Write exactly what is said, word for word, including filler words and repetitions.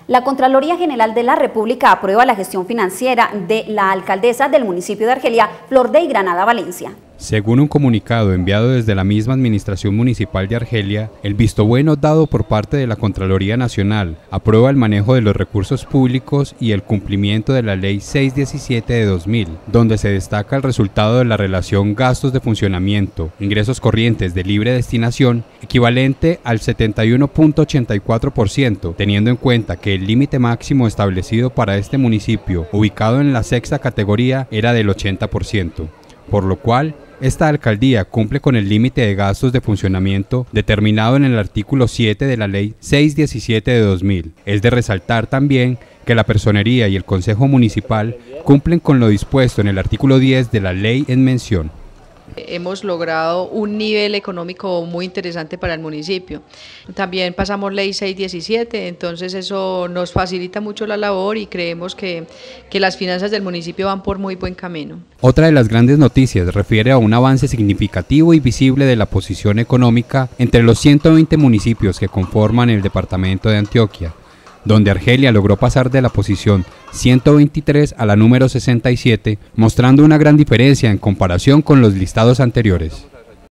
La Contraloría General de la República aprueba la gestión financiera de la alcaldesa del municipio de Argelia, Flordey Granada Valencia. Según un comunicado enviado desde la misma Administración Municipal de Argelia, el visto bueno dado por parte de la Contraloría Nacional aprueba el manejo de los recursos públicos y el cumplimiento de la Ley seiscientos diecisiete de dos mil, donde se destaca el resultado de la relación gastos de funcionamiento, ingresos corrientes de libre destinación, equivalente al setenta y uno punto ochenta y cuatro por ciento, teniendo en cuenta que el límite máximo establecido para este municipio, ubicado en la sexta categoría, era del ochenta por ciento, por lo cual esta alcaldía cumple con el límite de gastos de funcionamiento determinado en el artículo siete de la Ley seiscientos diecisiete de dos mil. Es de resaltar también que la Personería y el Consejo Municipal cumplen con lo dispuesto en el artículo diez de la ley en mención. Hemos logrado un nivel económico muy interesante para el municipio. También pasamos ley seiscientos diecisiete, entonces eso nos facilita mucho la labor y creemos que, que las finanzas del municipio van por muy buen camino. Otra de las grandes noticias refiere a un avance significativo y visible de la posición económica entre los ciento veinte municipios que conforman el departamento de Antioquia, donde Argelia logró pasar de la posición ciento veintitrés a la número sesenta y siete, mostrando una gran diferencia en comparación con los listados anteriores.